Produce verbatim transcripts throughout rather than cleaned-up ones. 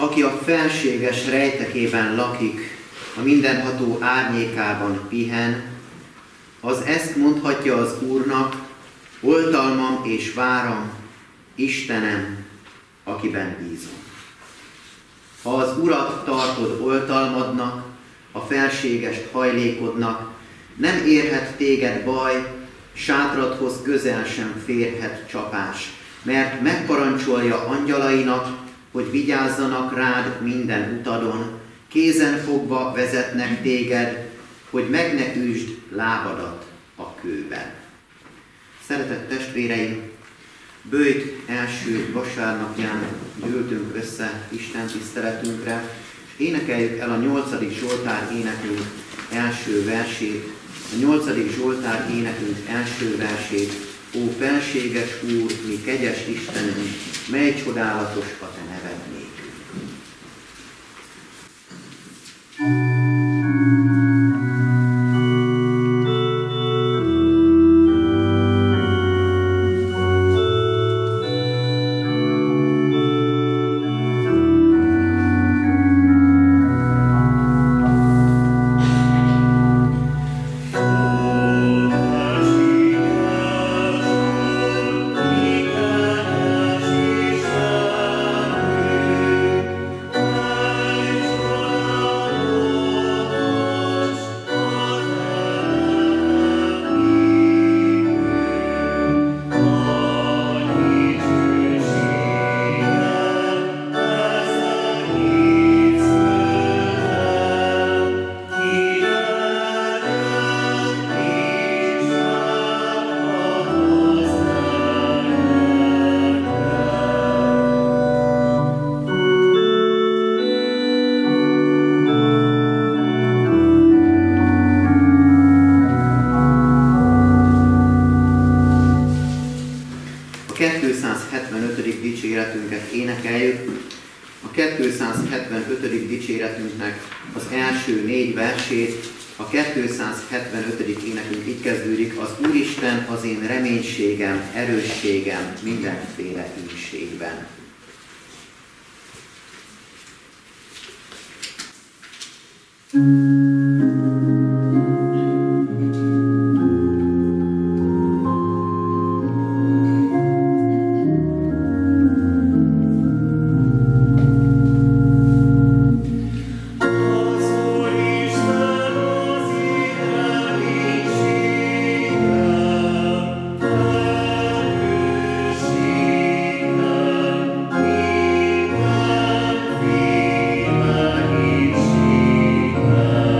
aki a felséges rejtekében lakik, a mindenható árnyékában pihen, az ezt mondhatja az Úrnak, oltalmam és váram, Istenem, akiben bízom. Ha az Urat tartod oltalmadnak, a felségest hajlékodnak, nem érhet téged baj, sátradhoz közel sem férhet csapás, mert megparancsolja angyalainak, hogy vigyázzanak rád minden utadon, kézen fogva vezetnek téged, hogy meg ne üsd lábadat a kőben. Szeretett testvéreim, böjt első vasárnapján gyűltünk össze Isten tiszteletünkre, és énekeljük el a nyolcadik Zsoltár énekünk első versét. A nyolcadik Zsoltár énekünk első versét: Ó felséges Úr, mi kegyes Istenünk, mely csodálatos a te neved nékünk. kétszázhetvenötödik dicséretünket énekeljük. A kétszázhetvenötödik dicséretünknek az első négy versét, a kétszázhetvenötödik énekünk így kezdődik: az Úristen az én reménységem, erősségem mindenféle ínségben. Amen.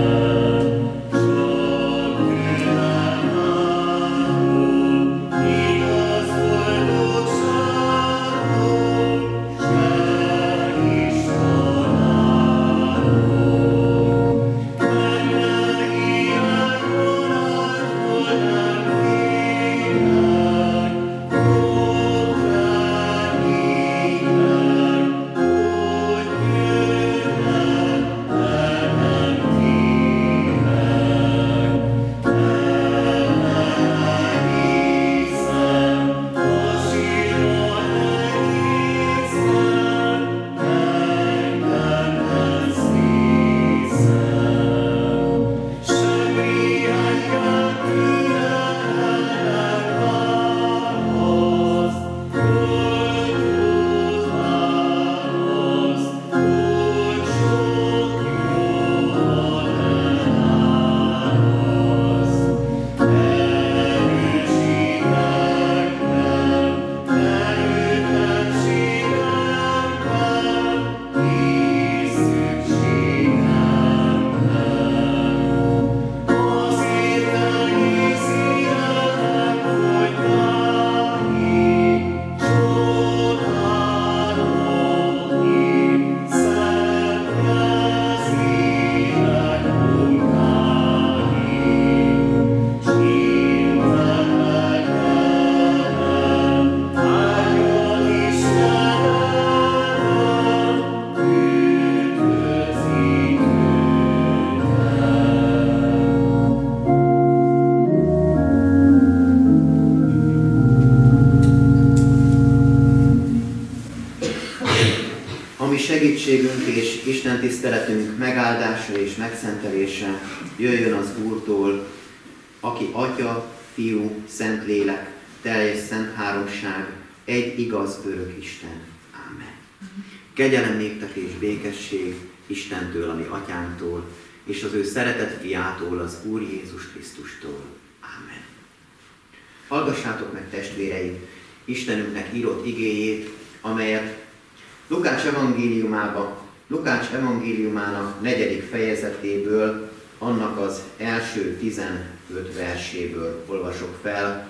segítségünk és Isten tiszteletünk megáldása és megszentelése jöjjön az Úrtól, aki Atya, Fiú, Szentlélek, teljes szent háromság, egy igaz örök Isten. Ámen. Kegyelem néktek és békesség Istentől, ami Atyánktól, és az ő szeretett Fiától, az Úr Jézus Krisztustól. Ámen. Hallgassátok meg, testvéreim, Istenünknek írott igéjét, amelyet Lukács evangéliumában, Lukács evangéliumának negyedik fejezetéből, annak az első tizenöt verséből olvasok fel.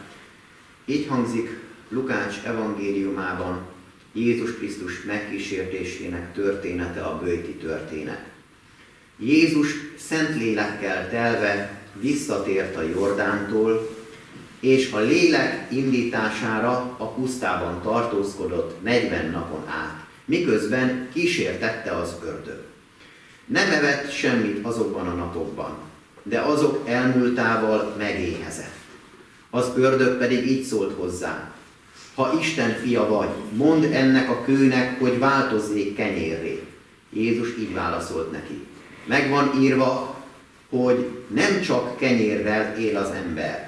Így hangzik Lukács evangéliumában Jézus Krisztus megkísértésének története, a böjti történet. Jézus szent lélekkel telve visszatért a Jordántól, és a lélek indítására a pusztában tartózkodott negyven napon át, miközben kísértette az ördög. Nem evett semmit azokban a napokban, de azok elmúltával megéhezett. Az ördög pedig így szólt hozzá: ha Isten fia vagy, mondd ennek a kőnek, hogy változzék kenyérré. Jézus így válaszolt neki: meg van írva, hogy nem csak kenyérrel él az ember.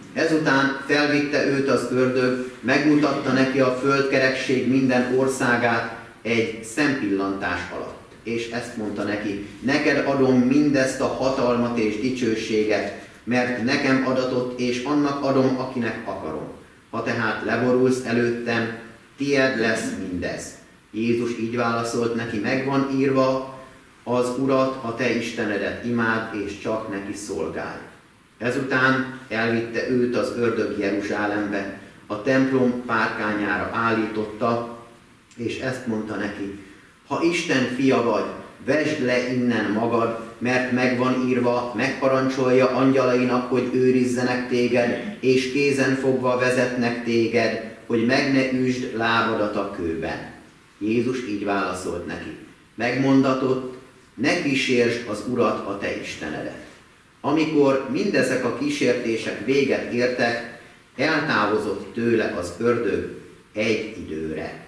Ezután felvitte őt az ördög, megmutatta neki a földkerekség minden országát egy szempillantás alatt. És ezt mondta neki: neked adom mindezt a hatalmat és dicsőséget, mert nekem adatott, és annak adom, akinek akarom. Ha tehát leborulsz előttem, tied lesz mindez. Jézus így válaszolt neki: meg van írva, az Urat, a te Istenedet imád, és csak neki szolgálj. Ezután elvitte őt az ördög Jeruzsálembe, a templom párkányára állította, és ezt mondta neki: ha Isten fia vagy, vesd le innen magad, mert meg van írva, megparancsolja angyalainak, hogy őrizzenek téged, és kézen fogva vezetnek téged, hogy meg ne üsd lábadat a kőben. Jézus így válaszolt neki: megmondatott, ne kísérsd az Urat, a te Istenedet. Amikor mindezek a kísértések véget értek, eltávozott tőle az ördög egy időre.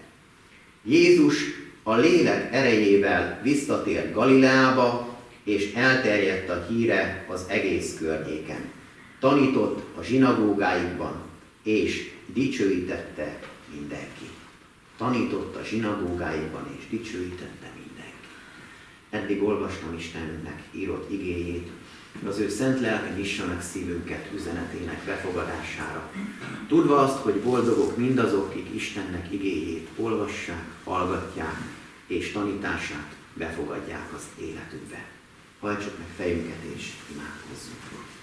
Jézus a lélek erejével visszatért Galileába, és elterjedt a híre az egész környéken. Tanított a zsinagógáikban, és dicsőítette mindenki. Tanított a zsinagógáikban, és dicsőítette mindenki. Eddig olvastam Istenünknek írott igéjét, az ő szent lelke nyissa meg szívünket üzenetének befogadására. Tudva azt, hogy boldogok mindazok, akik Istennek igéjét olvassák, hallgatják, és tanítását befogadják az életükbe. Hajtsuk meg fejünket és imádkozzunk.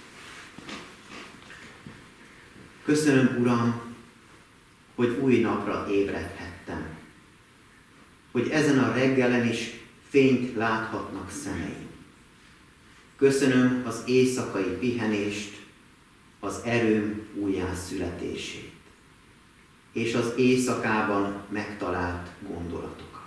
Köszönöm, Uram, hogy új napra ébredhettem, hogy ezen a reggelen is fényt láthatnak szemeim. Köszönöm az éjszakai pihenést, az erőm újjászületését, és az éjszakában megtalált gondolatokat.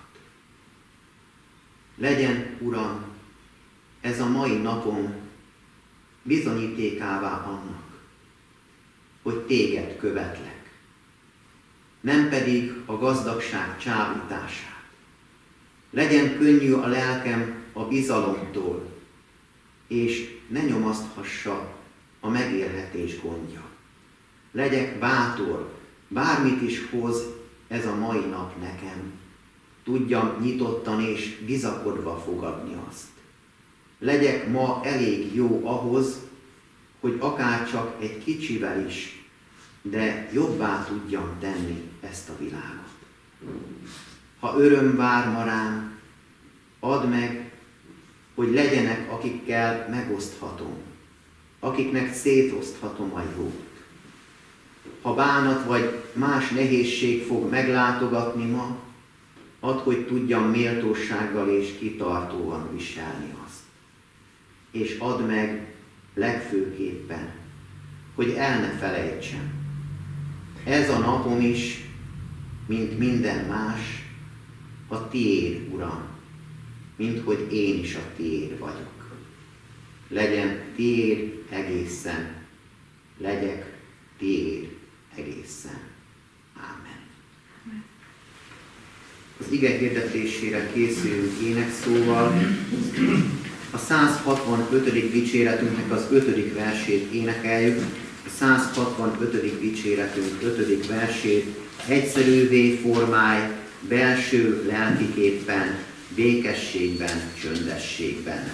Legyen, Uram, ez a mai napom bizonyítékává annak, hogy téged követlek, nem pedig a gazdagság csábítását. Legyen könnyű a lelkem a bizalomtól, és ne nyomaszthassa a megélhetés gondja. Legyek bátor, bármit is hoz ez a mai nap nekem, tudjam nyitottan és bizakodva fogadni azt. Legyek ma elég jó ahhoz, hogy akár csak egy kicsivel is, de jobbá tudjam tenni ezt a világot. Ha öröm vár ma rám, add meg, hogy legyenek, akikkel megoszthatom, akiknek szétoszthatom a jót. Ha bánat vagy más nehézség fog meglátogatni ma, add, hogy tudjam méltósággal és kitartóan viselni azt. És add meg legfőképpen, hogy el ne felejtsem. Ez a napom is, mint minden más, a tiéd, Uram, mint hogy én is a tiéd vagyok. Legyen tiéd egészen, legyek tiéd egészen. Ámen. Az ige hirdetésére készülünk énekszóval. A száz hatvanötödik dicséretünknek az ötödik versét énekeljük. A száz hatvanötödik dicséretünk ötödik versét. Egyszerűvé formálj, belső lelkiképpen, békességben, csöndességben.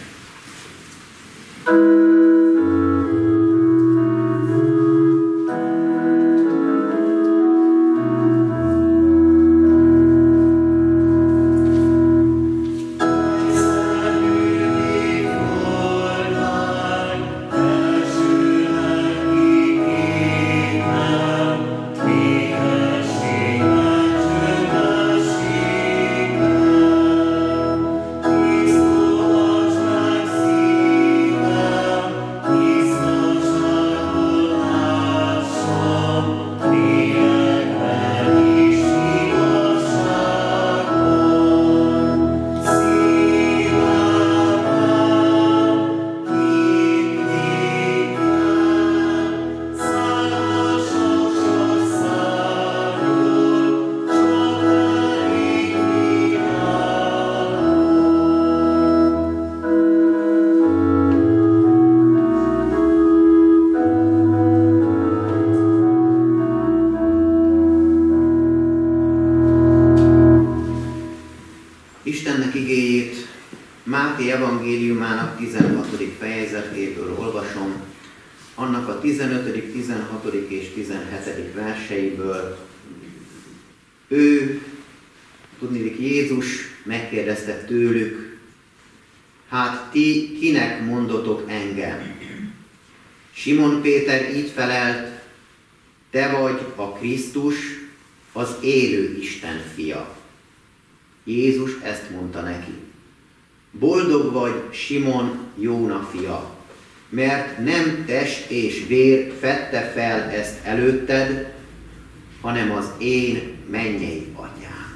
Istennek igéjét Máté evangéliumának tizenhatodik fejezetéből olvasom, annak a tizenötödik, tizenhatodik és tizenhetedik verseiből. Ő, tudniillik Jézus megkérdezte tőlük, hát ti kinek mondotok engem? Simon Péter így felelt, te vagy a Krisztus, az élő Isten fia. Jézus ezt mondta neki. Boldog vagy, Simon, Jóna fia, mert nem test és vér fedte fel ezt előtted, hanem az én mennyei atyám.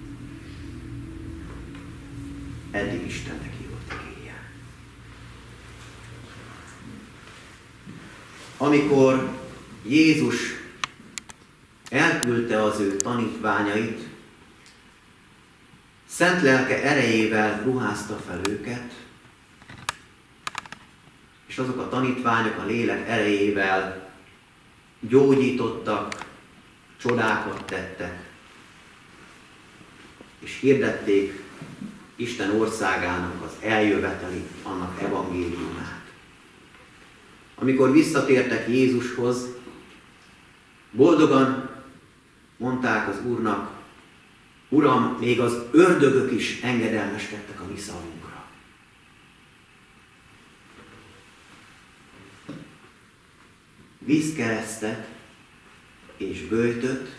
Eddig Istennek hívott igéje. Amikor Jézus elküldte az ő tanítványait, szent lelke erejével ruházta fel őket, és azok a tanítványok a lélek erejével gyógyítottak, csodákat tettek, és hirdették Isten országának az eljövetelét, annak evangéliumát. Amikor visszatértek Jézushoz, boldogan mondták az Úrnak, Uram, még az ördögök is engedelmeskedtek a mi szavunkra. Vízkeresztet és böjtöt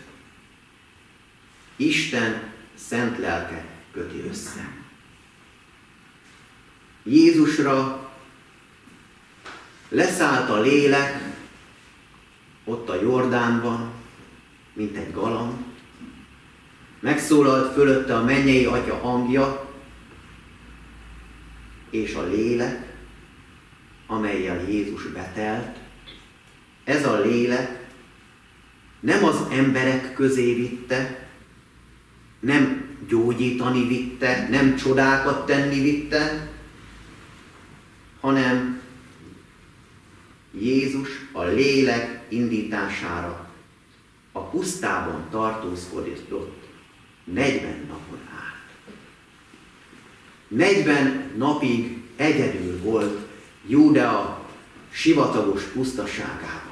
Isten szent lelke köti össze. Jézusra leszállt a lélek ott a Jordánban, mint egy galamb, megszólalt fölötte a mennyei Atya hangja, és a lélek, amellyel Jézus betelt, ez a lélek nem az emberek közé vitte, nem gyógyítani vitte, nem csodákat tenni vitte, hanem Jézus a lélek indítására a pusztában tartózkodott negyven napon át. negyven napig egyedül volt Júdea sivatagos pusztaságában.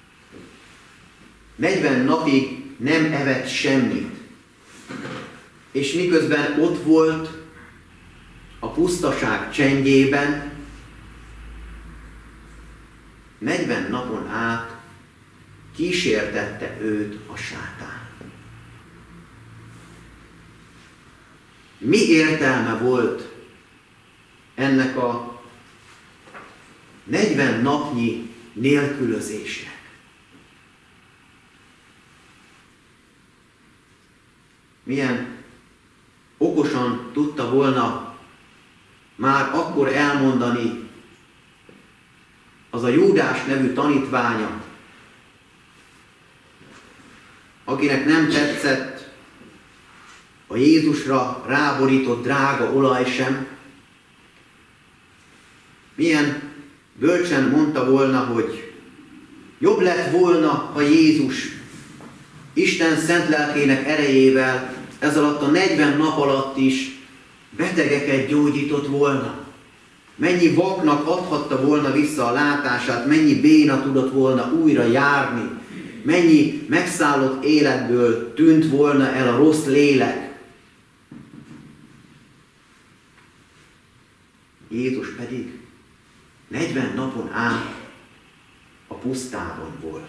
negyven napig nem evett semmit, és miközben ott volt a pusztaság csendjében, negyven napon át kísértette őt a sátán. Mi értelme volt ennek a negyven napnyi nélkülözésnek? Milyen okosan tudta volna már akkor elmondani az a Júdás nevű tanítványa, akinek nem tetszett a a Jézusra ráborított drága olaj sem. Milyen bölcsen mondta volna, hogy jobb lett volna, ha Jézus Isten szent lelkének erejével ez alatt a negyven nap alatt is betegeket gyógyított volna. Mennyi vaknak adhatta volna vissza a látását, mennyi béna tudott volna újra járni, mennyi megszállott életből tűnt volna el a rossz lélek. Jézus pedig negyven napon át a pusztában volt.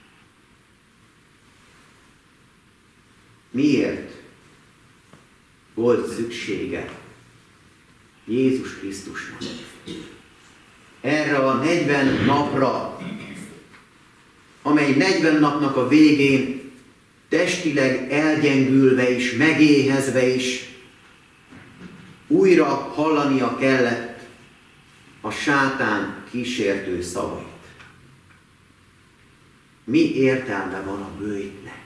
Miért volt szüksége Jézus Krisztusnak erre a negyven napra, amely negyven napnak a végén testileg elgyengülve is, megéhezve is újra hallania kellett a sátán kísértő szavait. Mi értelme van a bőjtnek?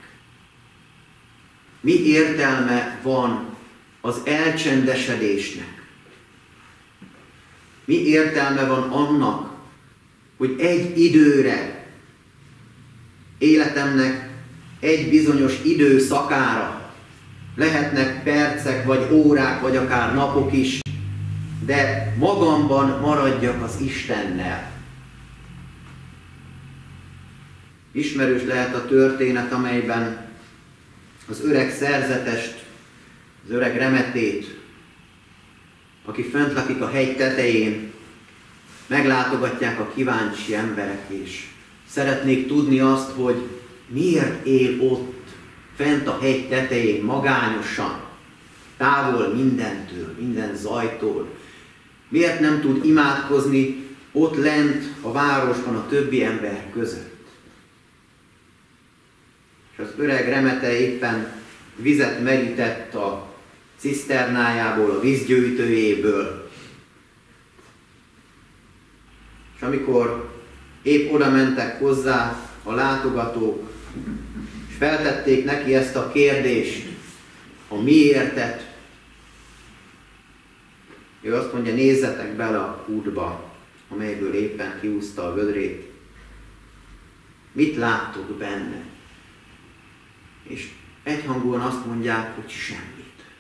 Mi értelme van az elcsendesedésnek? Mi értelme van annak, hogy egy időre, életemnek egy bizonyos időszakára, lehetnek percek, vagy órák, vagy akár napok is, de magamban maradjak az Istennel. Ismerős lehet a történet, amelyben az öreg szerzetest, az öreg remetét, aki fönt lakik a hegy tetején, meglátogatják a kíváncsi emberek, és szeretnék tudni azt, hogy miért él ott, fent a hegy tetején, magányosan, távol mindentől, minden zajtól. Miért nem tud imádkozni ott lent a városban a többi ember között? És az öreg remete éppen vizet merített a ciszternájából, a vízgyűjtőjéből. És amikor épp oda mentek hozzá a látogatók, és feltették neki ezt a kérdést, a miértet, ő azt mondja, nézzetek bele a kútba, amelyből éppen kiúzta a vödrét. Mit láttok benne? És egyhangúan azt mondják, hogy semmit.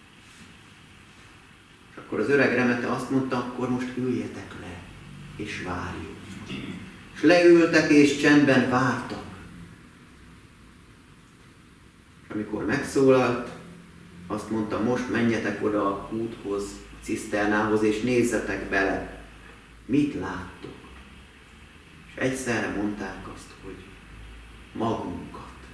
És akkor az öreg remete azt mondta, akkor most üljetek le, és várjuk. És leültek, és csendben vártak. És amikor megszólalt, azt mondta, most menjetek oda a kúthoz, a ciszternához, és nézzetek bele. Mit láttok? És egyszerre mondták azt, hogy magunkat.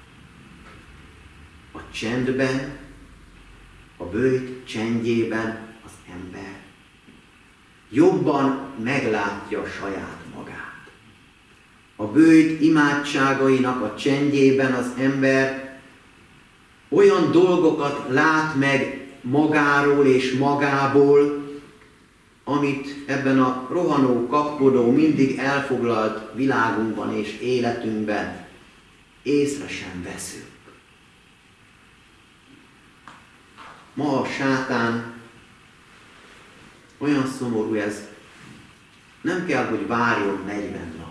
A csendben, a böjt csendjében az ember jobban meglátja saját magát. A böjt imádságainak a csendjében az ember olyan dolgokat lát meg magáról és magából, amit ebben a rohanó, kapkodó, mindig elfoglalt világunkban és életünkben észre sem veszünk. Ma a sátán olyan szomorú ez, nem kell, hogy várjon negyven napot.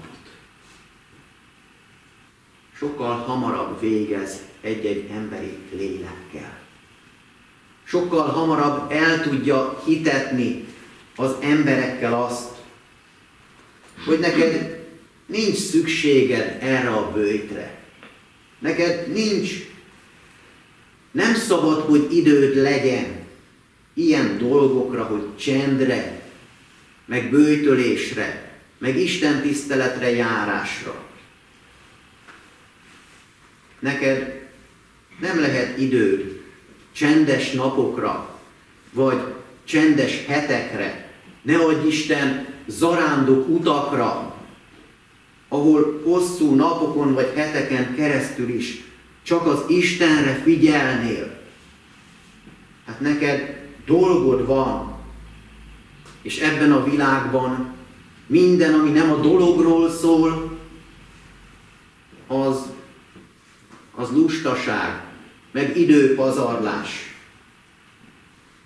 Sokkal hamarabb végez egy-egy emberi lélekkel. Sokkal hamarabb el tudja hitetni az emberekkel azt, hogy neked nincs szükséged erre a böjtre. Neked nincs, nem szabad, hogy időd legyen ilyen dolgokra, hogy csendre, meg böjtölésre, meg Isten tiszteletre járásra. Neked nem lehet időd csendes napokra, vagy csendes hetekre, ne adj Isten zarándok utakra, ahol hosszú napokon vagy heteken keresztül is csak az Istenre figyelnél. Hát neked dolgod van, és ebben a világban minden, ami nem a dologról szól, az, az lustaság, meg időpazarlás.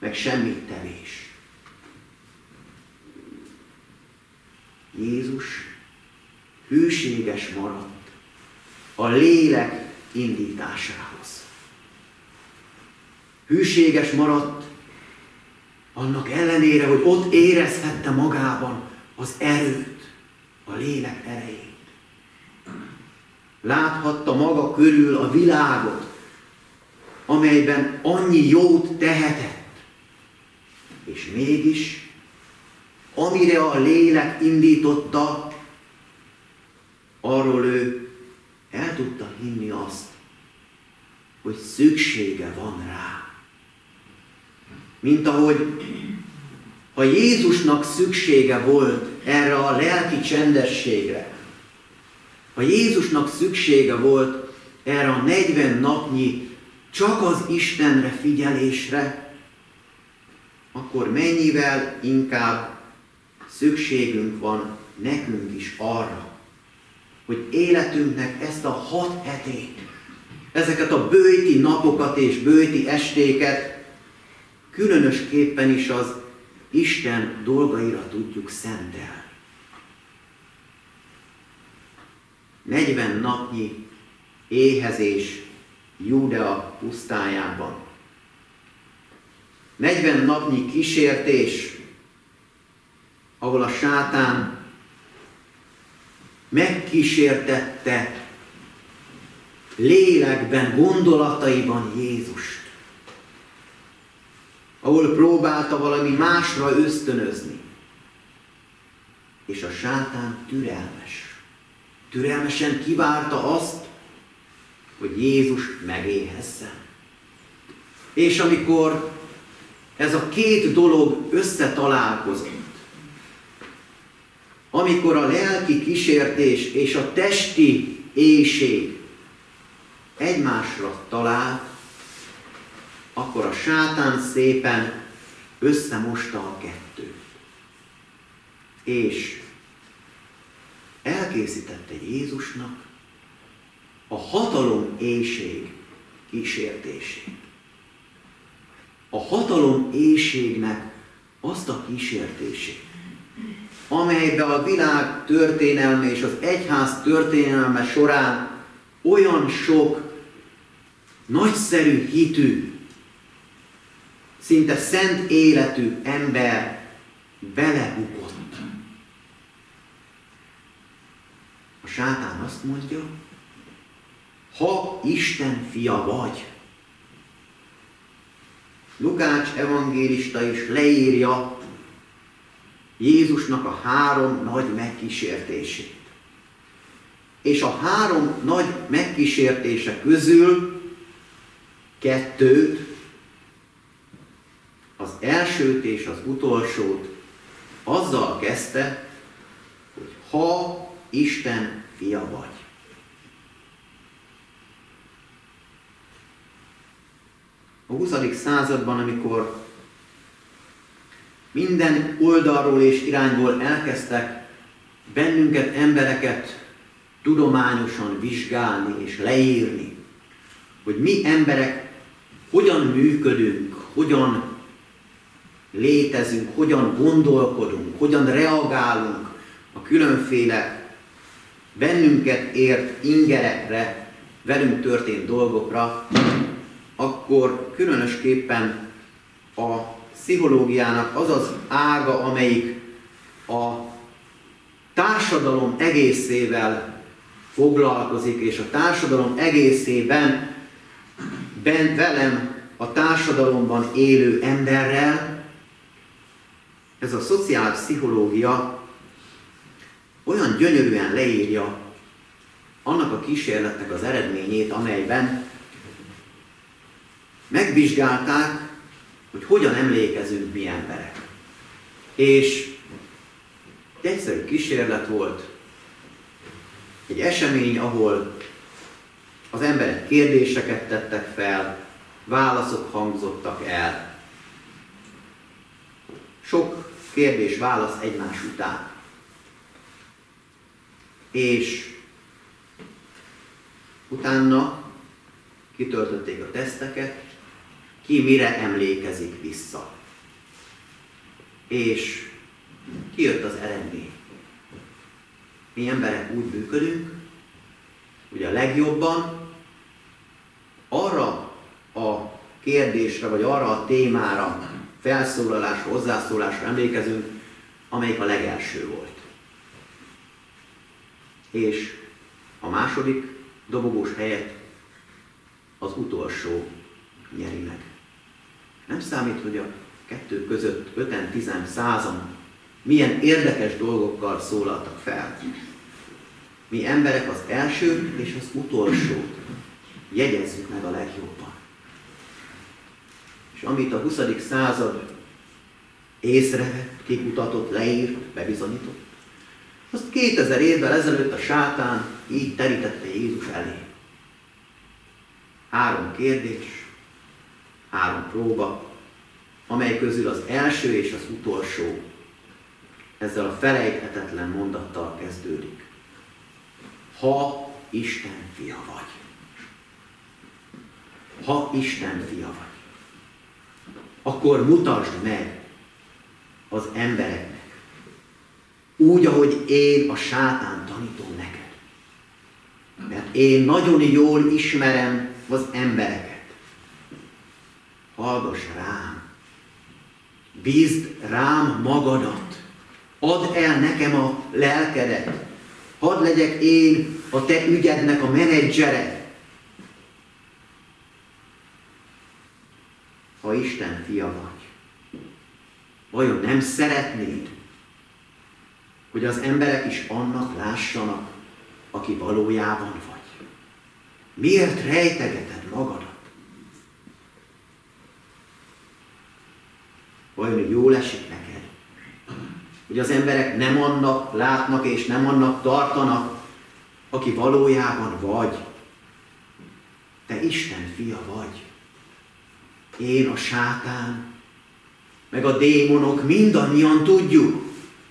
meg semmit tevés. Jézus hűséges maradt a lélek indításához. Hűséges maradt annak ellenére, hogy ott érezhette magában az erőt, a lélek erejét. Láthatta maga körül a világot, amelyben annyi jót tehetett. És mégis, amire a lélek indította, arról ő el tudta hinni azt, hogy szüksége van rá. Mint ahogy, ha Jézusnak szüksége volt erre a lelki csendességre, ha Jézusnak szüksége volt erre a negyven napnyi csak az Istenre figyelésre, akkor mennyivel inkább szükségünk van nekünk is arra, hogy életünknek ezt a hat hetét, ezeket a bőti napokat és bőti estéket különösképpen is az Isten dolgaira tudjuk szentelni. negyven napnyi éhezés Júdea pusztájában. negyven napnyi kísértés, ahol a sátán megkísértette lélekben, gondolataiban Jézust. Ahol próbálta valami másra ösztönözni. És a sátán türelmes. Türelmesen kivárta azt, hogy Jézus megéhezzen. És amikor ez a két dolog összetalálkozott, amikor a lelki kísértés és a testi éhség egymásra talált, akkor a sátán szépen összemosta a kettőt. És elkészítette Jézusnak a hatalom éhség kísértését. A hatalom éhségnek azt a kísértését, amelybe a világ történelme és az egyház történelme során olyan sok nagyszerű hitű, szinte szent életű ember belebukott. A sátán azt mondja, ha Isten fia vagy. Lukács evangélista is leírja Jézusnak a három nagy megkísértését. És a három nagy megkísértése közül kettőt, az elsőt és az utolsót azzal kezdte, hogy ha Isten fia vagy. A huszadik században, amikor minden oldalról és irányból elkezdtek bennünket, embereket tudományosan vizsgálni és leírni, hogy mi emberek hogyan működünk, hogyan létezünk, hogyan gondolkodunk, hogyan reagálunk a különféle bennünket ért ingerekre, velünk történt dolgokra, akkor különösképpen a pszichológiának az az ága, amelyik a társadalom egészével foglalkozik, és a társadalom egészében bent velem a társadalomban élő emberrel, ez a szociálpszichológia olyan gyönyörűen leírja annak a kísérletnek az eredményét, amelyben megvizsgálták, hogy hogyan emlékezünk mi emberek. És egy egyszerű kísérlet volt, egy esemény, ahol az emberek kérdéseket tettek fel, válaszok hangzottak el. Sok kérdés-válasz egymás után. És utána kitöltötték a teszteket, ki mire emlékezik vissza. és kijött az eredmény. Mi emberek úgy működünk, hogy a legjobban arra a kérdésre, vagy arra a témára, felszólalásra, hozzászólásra emlékezünk, amelyik a legelső volt. És a második dobogós helyet az utolsó nyeri meg. Nem számít, hogy a kettő között öten, tizen, százan milyen érdekes dolgokkal szólaltak fel. Mi emberek az elsőt és az utolsót jegyezzük meg a legjobban. És amit a huszadik század észrevett, kikutatott, leírt, bebizonyított, azt kétezer évvel ezelőtt a sátán így terítette Jézus elé. Három kérdés, három próba, amely közül az első és az utolsó ezzel a felejthetetlen mondattal kezdődik. Ha Isten fia vagy. Ha Isten fia vagy, akkor mutasd meg az embereknek, úgy, ahogy én a sátán tanítom neked. Mert én nagyon jól ismerem az embereket. Hallgass rám, bízd rám magadat, add el nekem a lelkedet, hadd legyek én a te ügyednek a menedzsere. Ha Isten fia vagy, vajon nem szeretnéd, hogy az emberek is annak lássanak, aki valójában vagy? Miért rejtegeted magadat? Vajon jól esik neked, hogy az emberek nem annak látnak és nem annak tartanak, aki valójában vagy? Te Isten fia vagy. Én, a sátán, meg a démonok mindannyian tudjuk.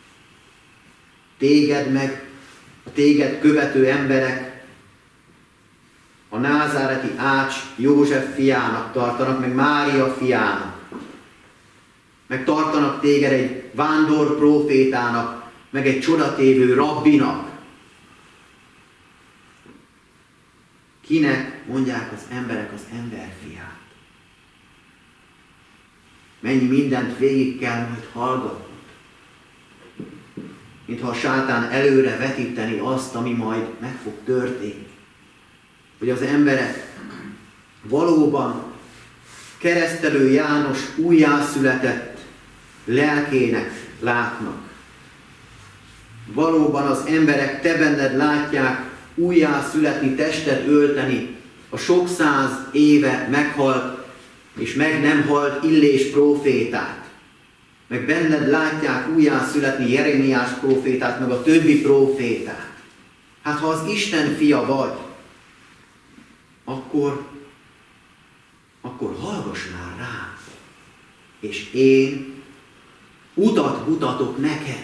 Téged meg a téged követő emberek a názáreti Ács József fiának tartanak, meg Mária fiának. Meg tartanak téged egy vándor prófétának, meg egy csodatévő rabbinak. Kinek mondják az emberek az emberfiát? Mennyi mindent végig kell majd hallgatni, mintha a sátán előre vetíteni azt, ami majd meg fog történni. Hogy az emberek valóban Keresztelő János újjászületett lelkének látnak. Valóban az emberek te benned látják újjászületni, testet ölteni a sok száz éve meghalt és meg nem halt Illés prófétát. Meg benned látják újjászületni Jeremiás prófétát, meg a többi prófétát. Hát ha az Isten fia vagy, akkor, akkor hallgass már rám. És én utat mutatok neked.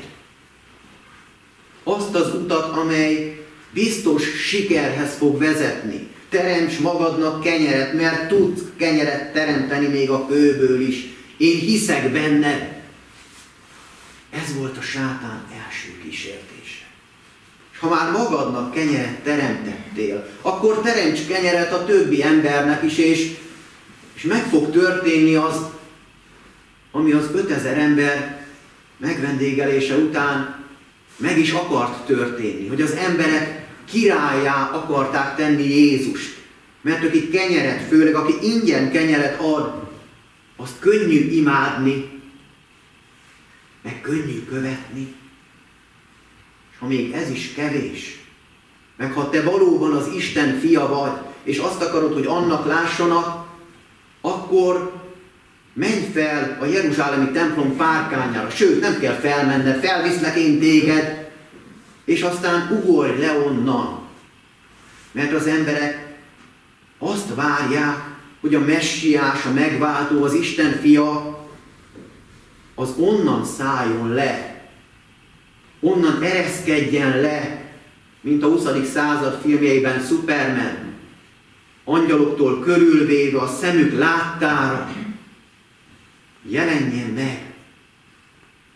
Azt az utat, amely biztos sikerhez fog vezetni. Teremts magadnak kenyeret, mert tudsz kenyeret teremteni még a kőből is. Én hiszek benned. Ez volt a sátán első kísértése. És ha már magadnak kenyeret teremtettél, akkor teremts kenyeret a többi embernek is, és, és meg fog történni az, ami az ötezer ember megvendégelése után meg is akart történni, hogy az emberek királlyá akarták tenni Jézust. Mert aki kenyeret, főleg aki ingyen kenyeret ad, azt könnyű imádni, meg könnyű követni. És ha még ez is kevés, meg ha te valóban az Isten fia vagy, és azt akarod, hogy annak lássanak, akkor menj fel a jeruzsálemi templom párkányára. Sőt, nem kell felmenned, felviszlek én téged, és aztán ugorj le onnan. Mert az emberek azt várják, hogy a messiás, a megváltó, az Isten fia, az onnan szálljon le, onnan ereszkedjen le, mint a huszadik század filmjeiben Superman, angyaloktól körülvéve a szemük láttára, jelenjen meg.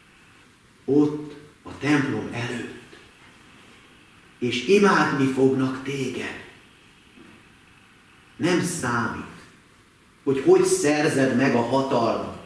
ott a templom előtt, és imádni fognak téged. Nem számít, hogy hogy szerzed meg a hatalmat.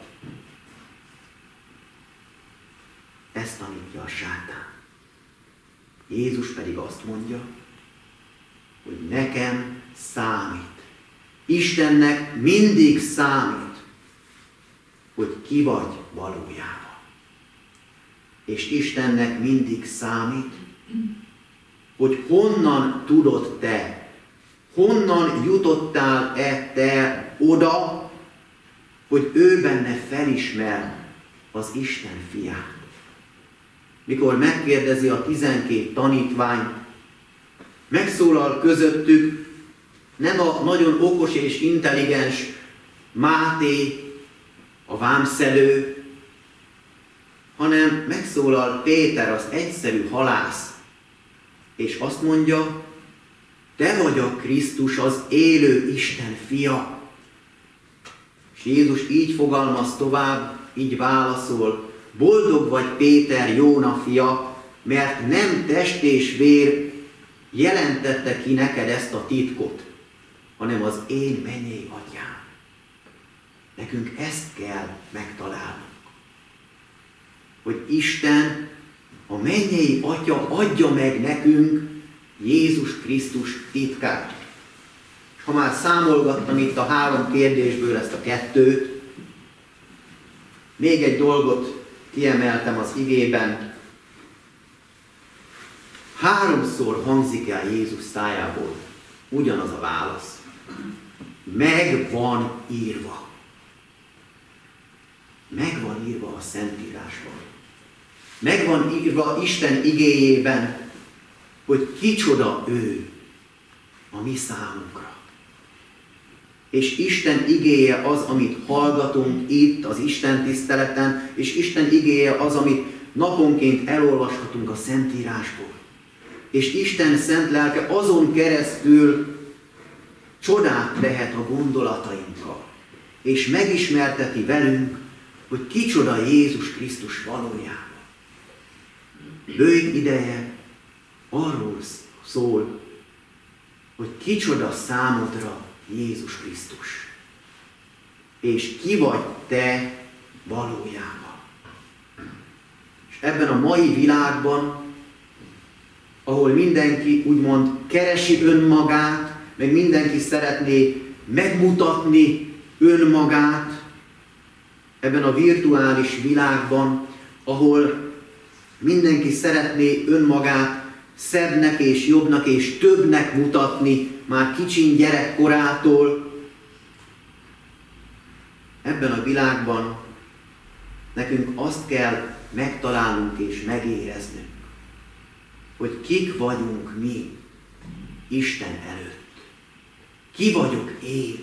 Ezt tanítja a sátán. Jézus pedig azt mondja, hogy nekem számít. Istennek mindig számít, hogy ki vagy valójában. És Istennek mindig számít, hogy honnan tudod te, honnan jutottál-e te oda, hogy ő benne felismer az Isten fiát. Mikor megkérdezi a tizenkét tanítvány, megszólal közöttük nem a nagyon okos és intelligens Máté, a vámszedő, hanem megszólal Péter, az egyszerű halász, és azt mondja, te vagy a Krisztus, az élő Isten fia. És Jézus így fogalmaz tovább, így válaszol, boldog vagy Péter, Jóna fia, mert nem test és vér jelentette ki neked ezt a titkot, hanem az én mennyei atyám. Nekünk ezt kell megtalálnunk. Hogy Isten, a mennyei atya adja meg nekünk Jézus Krisztus titkát. És ha már számolgattam itt a három kérdésből ezt a kettőt, még egy dolgot kiemeltem az igében. Háromszor hangzik el Jézus szájából ugyanaz a válasz. Meg van írva. Meg van írva a Szentírásban. Meg van írva Isten igéjében, hogy kicsoda ő a mi számunkra. És Isten igéje az, amit hallgatunk itt az Isten tiszteleten, és Isten igéje az, amit naponként elolvashatunk a Szentírásból. És Isten szent lelke azon keresztül csodát tehet a gondolatainkkal, és megismerteti velünk, hogy kicsoda Jézus Krisztus valójában. Bőjt ideje arról szól, hogy kicsoda számodra Jézus Krisztus, és ki vagy te valójában. És ebben a mai világban, ahol mindenki úgymond keresi önmagát, meg mindenki szeretné megmutatni önmagát, ebben a virtuális világban, ahol mindenki szeretné önmagát szebbnek és jobbnak és többnek mutatni már kicsin gyerekkorától, ebben a világban nekünk azt kell megtalálnunk és megéreznünk, hogy kik vagyunk mi Isten előtt. Ki vagyok én?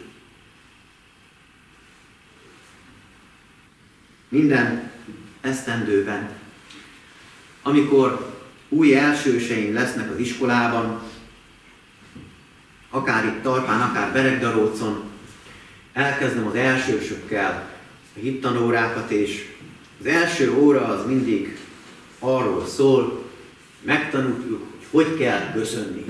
Minden esztendőben, amikor új elsőseim lesznek az iskolában, akár itt Talpán, akár Beregdarócon, elkezdem az elsősökkel a hittanórákat, és az első óra az mindig arról szól, megtanuljuk, hogy hogy kell köszönni.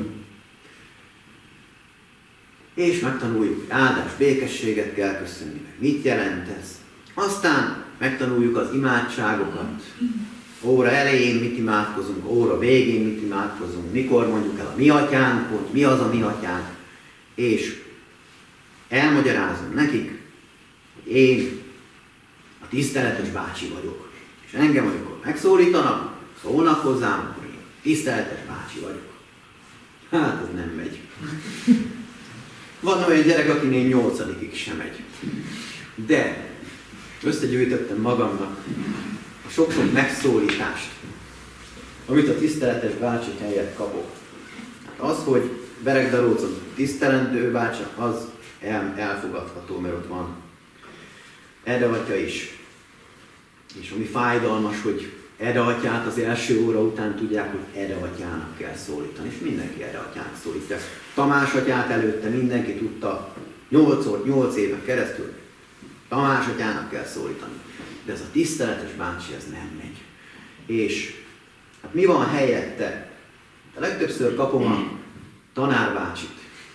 És megtanuljuk, hogy áldás, békességet kell köszönni, meg mit jelent ez. Aztán megtanuljuk az imádságokat. Óra elején mit imádkozunk, óra végén mit imádkozunk, mikor mondjuk el a mi atyánkot, mi az a mi atyánk. És elmagyarázom nekik, hogy én a tiszteletes bácsi vagyok. És engem, amikor megszólítanak, szólnak hozzám, akkor én tiszteletes bácsi vagyok. Hát ez nem megy. Van olyan gyerek, akinél nyolcadikig sem megy. De összegyűjtöttem magamnak a sok-sok megszólítást, amit a tiszteletes bácsi helyett kapok. Az, hogy Beregdarócon tisztelendő bácsi, az el, elfogadható, mert ott van Ede atya is. És ami fájdalmas, hogy Ede atyát az első óra után tudják, hogy Ede atyának kell szólítani, és mindenki Ede atyának szólítja. Tamás atyát előtte mindenki tudta, nyolc éven keresztül Tamás atyának kell szólítani. De ez a tiszteletes bácsi, ez nem megy. És hát mi van helyette? A legtöbbször kapom a tanárbácsit.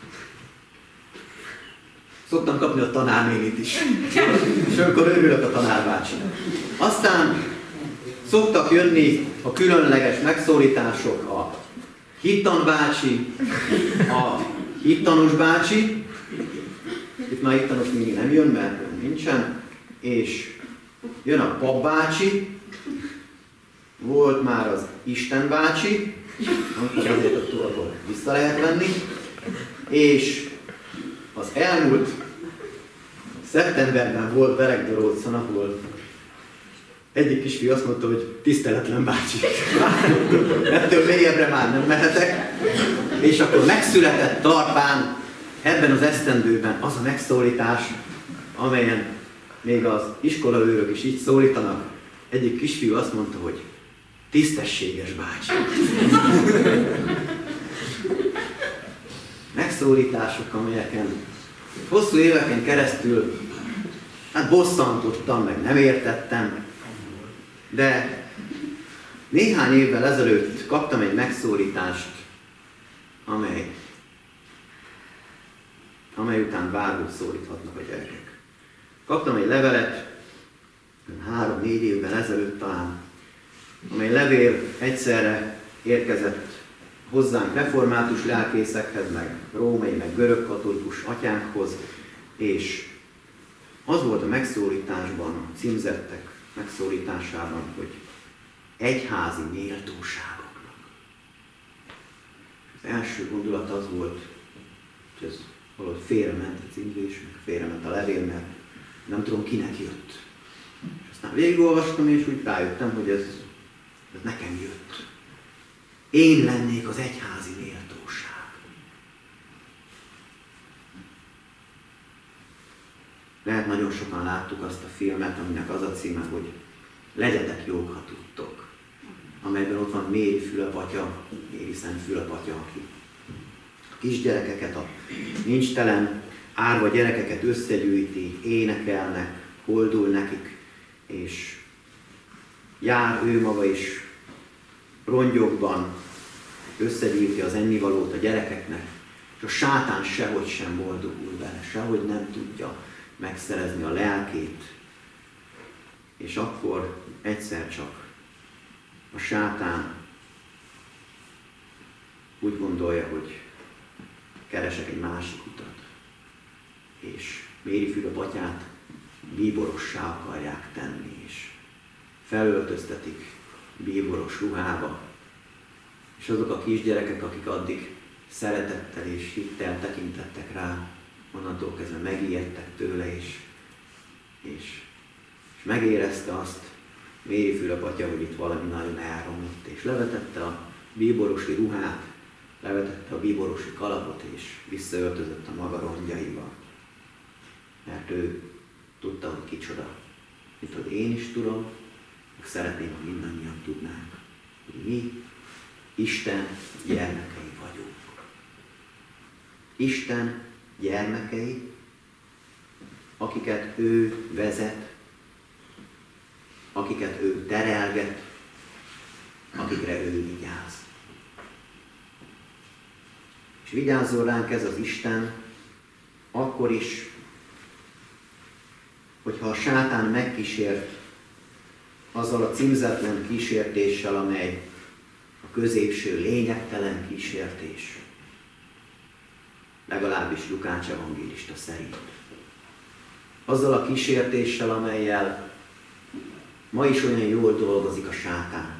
Szoktam kapni a tanárnénit is. És akkor örülök a tanárbácsinak. Aztán szoktak jönni a különleges megszólítások, a hittan bácsi, a hittanos bácsi. Itt már hittanos még nem jön, mert nincsen. És jön a papbácsi, volt már az Isten bácsi, amikor azért a túlból vissza lehet venni, és az elmúlt szeptemberben volt Beregdorócon, ahol egyik kisfiú azt mondta, hogy tiszteletlen bácsi. Ettől mélyebbre már nem mehetek. És akkor megszületett Tarpán ebben az esztendőben az a megszólítás, amelyen még az iskolaőrök is így szólítanak. Egyik kisfiú azt mondta, hogy tisztességes bácsi. Megszólítások, amelyeken hosszú éveken keresztül hát bosszantottam, meg nem értettem, de néhány évvel ezelőtt kaptam egy megszólítást, amely, amely után bárhogy szólíthatnak a gyerekek. Kaptam egy levelet, három-négy évvel ezelőtt talán, amely levél egyszerre érkezett hozzánk református lelkészekhez, meg római, meg görögkatolikus atyánkhoz, és az volt a megszólításban, a címzettek megszólításában, hogy egyházi méltóságoknak. Az első gondolat az volt, hogy ez valahogy félrement a címzés, meg félrement a levél, mert nem tudom, kinek jött. És aztán végigolvastam, és úgy rájöttem, hogy ez, ez nekem jött. Én lennék az egyházi méltóság. Lehet nagyon sokan láttuk azt a filmet, aminek az a címe, hogy Legyetek jók, ha tudtok. Amelyben ott van Méri Fülöp-atya, Méri Szent Fülöp-atya, aki a kisgyerekeket, a nincstelen árva gyerekeket összegyűjti, énekelnek, koldul nekik, és jár ő maga is rongyokban, összegyűjti az ennivalót a gyerekeknek, és a sátán sehogy sem boldogul bele, sehogy nem tudja megszerezni a lelkét, és akkor egyszer csak a sátán úgy gondolja, hogy keresek egy másik utat, és Méri Fülöp-atyát bíborossá akarják tenni, és felöltöztetik bíboros ruhába, és azok a kisgyerekek, akik addig szeretettel és hittel tekintettek rá, onnantól kezdve megijedtek tőle, és, és, és megérezte azt Méri Fülöp-atya, hogy itt valami nagyon elromlott, és levetette a bíborosi ruhát, levetette a bíborosi kalapot, és visszaöltözött a maga rongyaival. Mert ő tudta, hogy kicsoda. Mint hogy én is tudom, meg szeretném, ha mindannyian tudnánk, hogy mi Isten gyermekei vagyunk. Isten gyermekei, akiket ő vezet, akiket ő terelget, akikre ő vigyáz. És vigyázzon ránk ez az Isten, akkor is, hogyha a sátán megkísért azzal a címzetlen kísértéssel, amely a középső lényegtelen kísértés, legalábbis Lukács evangélista szerint. Azzal a kísértéssel, amellyel ma is olyan jól dolgozik a sátán.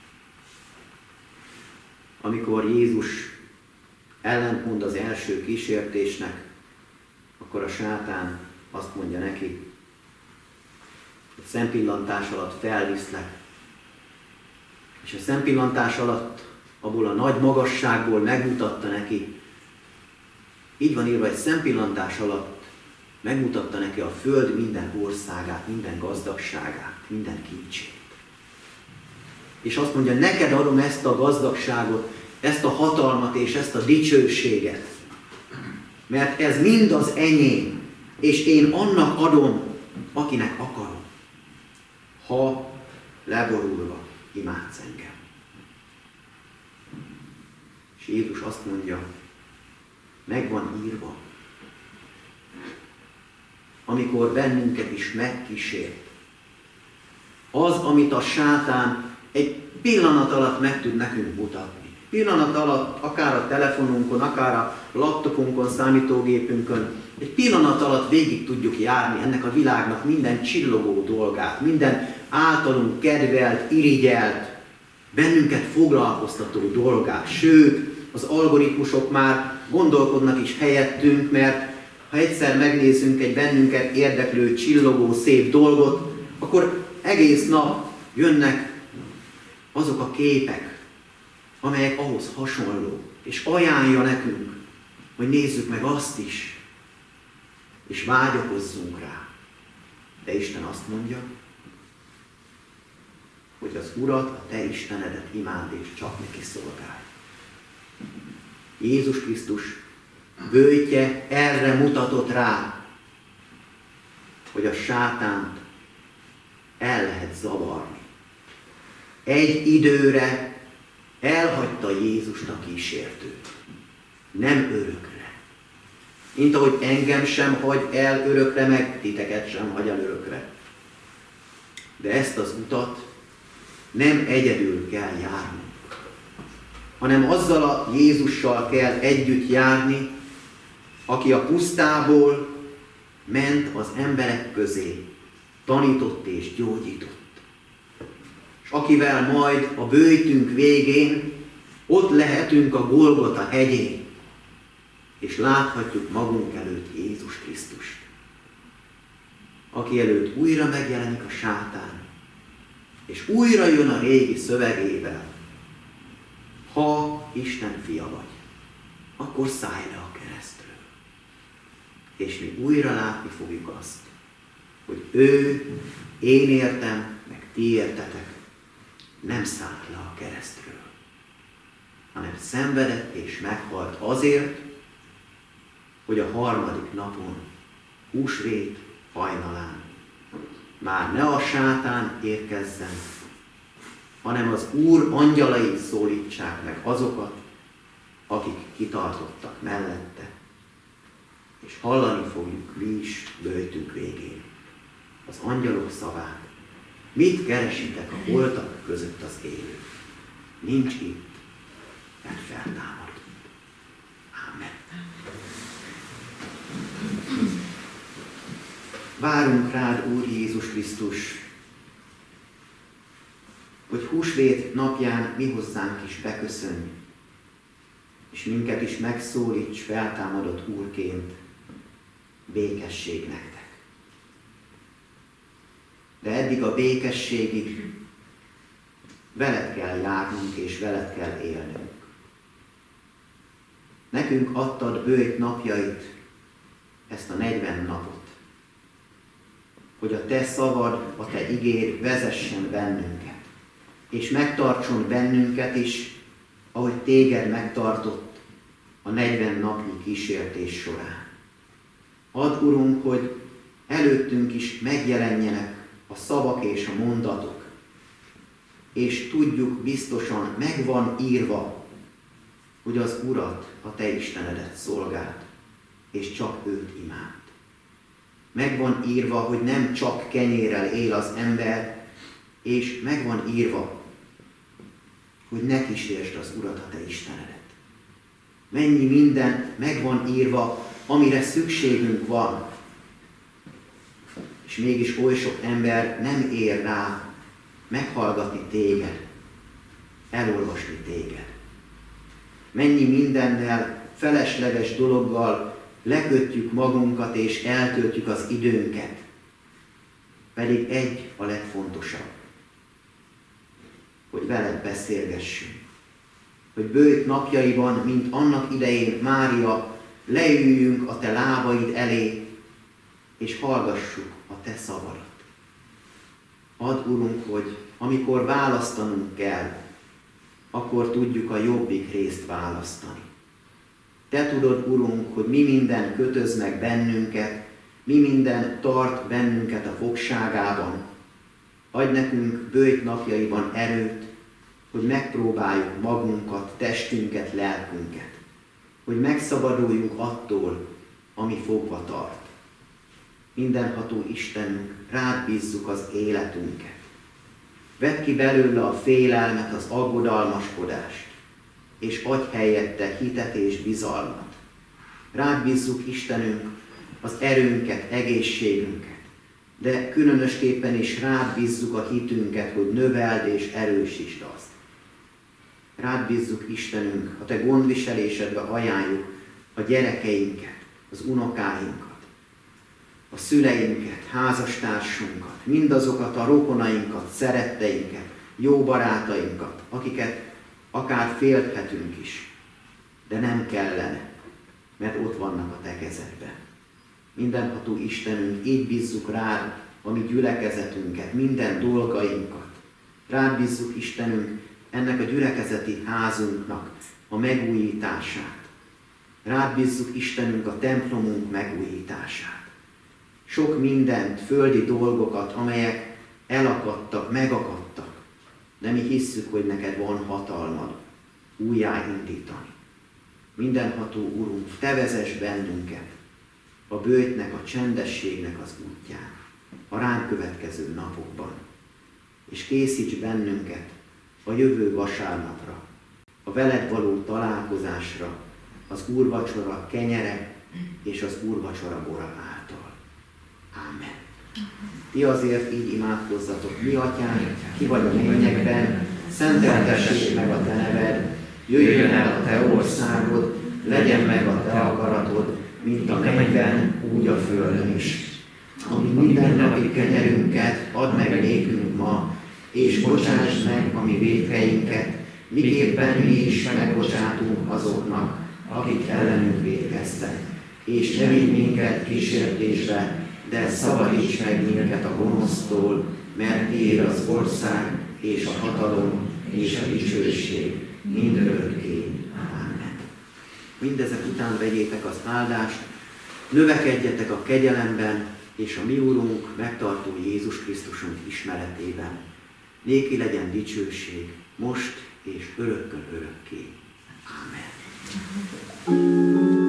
Amikor Jézus ellentmond az első kísértésnek, akkor a sátán azt mondja neki, hogy szempillantás alatt felviszlek, és a szempillantás alatt abból a nagy magasságból megmutatta neki, így van írva, egy szempillantás alatt megmutatta neki a föld minden országát, minden gazdagságát, minden kincsét. És azt mondja, neked adom ezt a gazdagságot, ezt a hatalmat és ezt a dicsőséget, mert ez mind az enyém, és én annak adom, akinek akarom, ha leborulva imádsz engem. És Jézus azt mondja, meg van írva, amikor bennünket is megkísért. Az, amit a sátán egy pillanat alatt meg tud nekünk mutatni. Pillanat alatt, akár a telefonunkon, akár a laptopunkon, számítógépünkön, egy pillanat alatt végig tudjuk járni ennek a világnak minden csillogó dolgát, minden általunk kedvelt, irigyelt, bennünket foglalkoztató dolgát. Sőt, az algoritmusok már gondolkodnak is helyettünk, mert ha egyszer megnézzünk egy bennünket érdeklő, csillogó, szép dolgot, akkor egész nap jönnek azok a képek, amelyek ahhoz hasonló, és ajánlja nekünk, hogy nézzük meg azt is, és vágyakozzunk rá. De Isten azt mondja, hogy az Urat, a te Istenedet imád, és csak neki szolgálj. Jézus Krisztus böjtje erre mutatott rá, hogy a sátánt el lehet zavarni. Egy időre elhagyta Jézust a kísértőt. Nem örökre. Mint ahogy engem sem hagy el örökre, meg titeket sem hagy el örökre. De ezt az utat nem egyedül kell járnunk, hanem azzal a Jézussal kell együtt járni, aki a pusztából ment az emberek közé, tanított és gyógyított. És akivel majd a böjtünk végén ott lehetünk a Golgota hegyén, és láthatjuk magunk előtt Jézus Krisztust, aki előtt újra megjelenik a sátán, és újra jön a régi szövegével. Ha Isten fia vagy, akkor szállj le a keresztről. És mi újra látni fogjuk azt, hogy ő, én értem, meg ti értetek, nem szállt le a keresztről, hanem szenvedett és meghalt azért, hogy a harmadik napon, húsvét hajnalán már ne a sátán érkezzen, hanem az Úr angyalai szólítsák meg azokat, akik kitartottak mellette, és hallani fogjuk mi is böjtünk végén az angyalok szavát. Mit keresitek a holtak között az élő? Nincs itt, mert feltámadott. Ámen. Várunk rád, Úr Jézus Krisztus, hogy húsvét napján mi hozzánk is beköszönj, és minket is megszólíts feltámadott Úrként, békesség nektek. De eddig a békességig veled kell járnunk, és veled kell élnünk. Nekünk adtad böjt napjait, ezt a negyven napot, hogy a te szavad, a te igéd vezessen bennünket, és megtartson bennünket is, ahogy téged megtartott a negyven napnyi kísértés során. Add, Urunk, hogy előttünk is megjelenjenek a szavak és a mondatok, és tudjuk biztosan, meg van írva, hogy az Urat, a te Istenedet szolgáld, és csak őt imád. Meg van írva, hogy nem csak kenyérrel él az ember, és meg van írva, hogy ne kísérsd az Urat, a te Istenedet. Mennyi minden meg van írva, amire szükségünk van, és mégis oly sok ember nem ér rá meghallgatni téged, elolvasni téged. Mennyi mindennel, felesleges dologgal lekötjük magunkat és eltöltjük az időnket. Pedig egy a legfontosabb, hogy veled beszélgessünk. Hogy böjt napjaiban, mint annak idején Mária, leüljünk a te lábaid elé, és hallgassuk a te szavadat. Add, Urunk, hogy amikor választanunk kell, akkor tudjuk a jobbik részt választani. Te tudod, Urunk, hogy mi minden kötöz meg bennünket, mi minden tart bennünket a fogságában, adj nekünk bőjt napjaiban erőt, hogy megpróbáljuk magunkat, testünket, lelkünket, hogy megszabaduljunk attól, ami fogva tart. Mindenható Istenünk, rád bízzuk az életünket. Vedd ki belőle a félelmet, az aggodalmaskodást, és adj helyette hitet és bizalmat. Rád bízzuk, Istenünk, az erőnket, egészségünket, de különösképpen is rád bízzuk a hitünket, hogy növeld és erősítsd azt. Rád bízzuk, Istenünk, a te gondviselésedbe ajánljuk a gyerekeinket, az unokáinkat, a szüleinket, házastársunkat, mindazokat a rokonainkat, szeretteinket, jó barátainkat, akiket akár félthetünk is, de nem kellene, mert ott vannak a te kezedben. Mindenható Istenünk, így bízzuk rád a mi gyülekezetünket, minden dolgainkat. Rád bízzuk, Istenünk, ennek a gyülekezeti házunknak a megújítását. Rád bízzuk, Istenünk, a templomunk megújítását. Sok mindent, földi dolgokat, amelyek elakadtak, megakadtak, de mi hisszük, hogy neked van hatalmad újjáindítani. Mindenható Urunk, te vezess bennünket a bőjtnek, a csendességnek az útján, a ránk következő napokban, és készíts bennünket a jövő vasárnapra, a veled való találkozásra, az úrvacsora kenyere és az úrvacsora bora által. Ámen. Ti azért így imádkozzatok: mi atyánk, ki vagy a mennyekben, szenteltessék meg a te neved, jöjjön el a te országod, legyen meg a te akaratod, mint a mennyben, úgy a földön is. Ami mindennapi kenyerünket add meg nékünk ma, és bocsásd meg a mi vétkeinket, miképpen mi is megbocsátunk azoknak, akik ellenünk vétkeztek. És ne vigy minket kísértésbe, de szabadíts meg minket a gonosztól, mert tiéd az ország, és a hatalom, és a dicsőség mindörökké. Ámen. Mindezek után vegyétek az áldást, növekedjetek a kegyelemben, és a mi Úrunk, megtartó Jézus Krisztusunk ismeretében. Néki legyen dicsőség, most és örökkön örökké. Ámen.